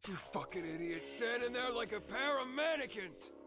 You fucking idiots, standing there like a pair of mannequins!